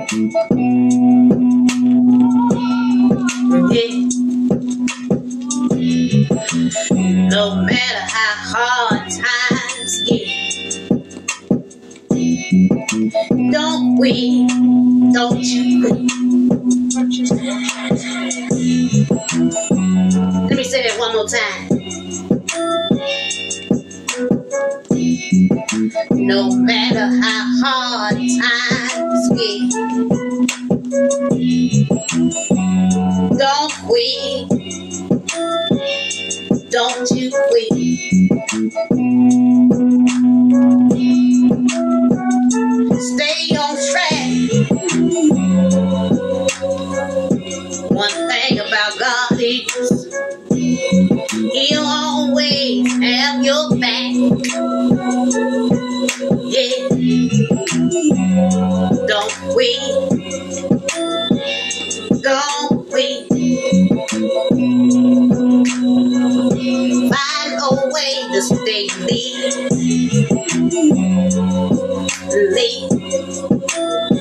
Yeah. No matter how hard times get, don't quit, don't you quit. Let me say that one more time. No matter how hard times get, don't quit, don't you quit. Stay on track. One thing about God is He'll always have your back. Yeah. Don't quit. Don't quit. Find a way to stay lit.